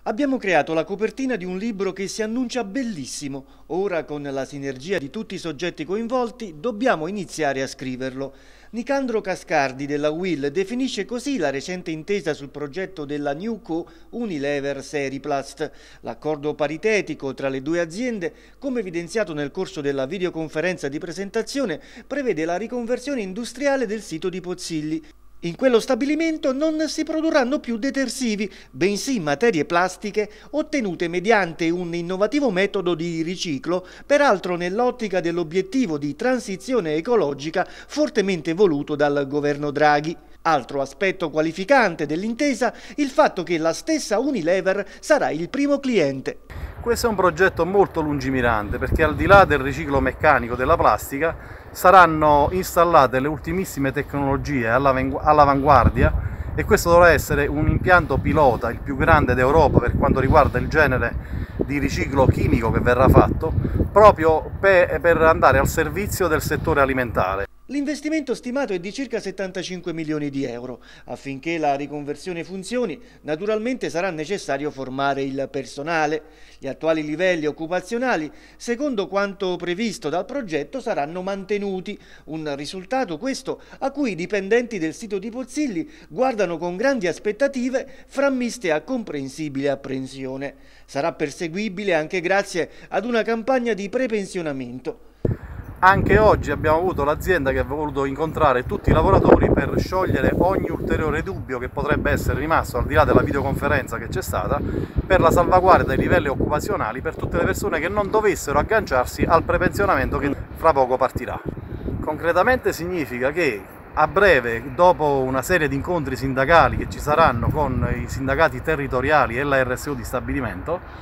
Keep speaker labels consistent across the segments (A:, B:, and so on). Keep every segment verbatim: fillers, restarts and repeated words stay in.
A: Abbiamo creato la copertina di un libro che si annuncia bellissimo. Ora, con la sinergia di tutti i soggetti coinvolti, dobbiamo iniziare a scriverlo. Nicandro Cascardi della Will definisce così la recente intesa sul progetto della Newco Unilever Seriplast. L'accordo paritetico tra le due aziende, come evidenziato nel corso della videoconferenza di presentazione, prevede la riconversione industriale del sito di Pozzilli. In quello stabilimento non si produrranno più detersivi, bensì materie plastiche ottenute mediante un innovativo metodo di riciclo, peraltro nell'ottica dell'obiettivo di transizione ecologica fortemente voluto dal governo Draghi. Altro aspetto qualificante dell'intesa, il fatto che la stessa Unilever sarà il primo cliente.
B: Questo è un progetto molto lungimirante perché al di là del riciclo meccanico della plastica saranno installate le ultimissime tecnologie all'avanguardia e questo dovrà essere un impianto pilota, il più grande d'Europa per quanto riguarda il genere di riciclo chimico che verrà fatto, proprio per andare al servizio del settore alimentare.
A: L'investimento stimato è di circa settantacinque milioni di euro. Affinché la riconversione funzioni, naturalmente sarà necessario formare il personale. Gli attuali livelli occupazionali, secondo quanto previsto dal progetto, saranno mantenuti. Un risultato questo a cui i dipendenti del sito di Pozzilli guardano con grandi aspettative, frammiste a comprensibile apprensione. Sarà perseguibile anche grazie ad una campagna di prepensionamento.
B: Anche oggi abbiamo avuto l'azienda che ha voluto incontrare tutti i lavoratori per sciogliere ogni ulteriore dubbio che potrebbe essere rimasto al di là della videoconferenza che c'è stata per la salvaguardia dei livelli occupazionali per tutte le persone che non dovessero agganciarsi al prepensionamento che fra poco partirà. Concretamente significa che a breve, dopo una serie di incontri sindacali che ci saranno con i sindacati territoriali e la R S U di stabilimento,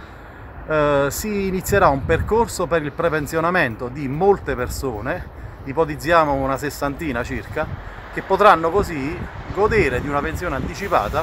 B: Uh, si inizierà un percorso per il prepensionamento di molte persone, ipotizziamo una sessantina circa, che potranno così godere di una pensione anticipata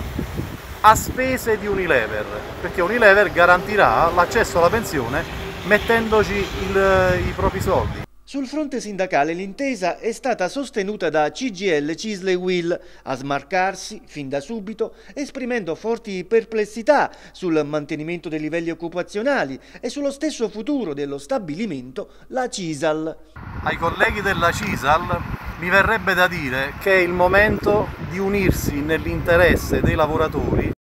B: a spese di Unilever, perché Unilever garantirà l'accesso alla pensione mettendoci il, i propri soldi.
A: Sul fronte sindacale l'intesa è stata sostenuta da C G I L, C I S L e Will, a smarcarsi fin da subito, esprimendo forti perplessità sul mantenimento dei livelli occupazionali e sullo stesso futuro dello stabilimento, la Cisal.
B: Ai colleghi della Cisal mi verrebbe da dire che è il momento di unirsi nell'interesse dei lavoratori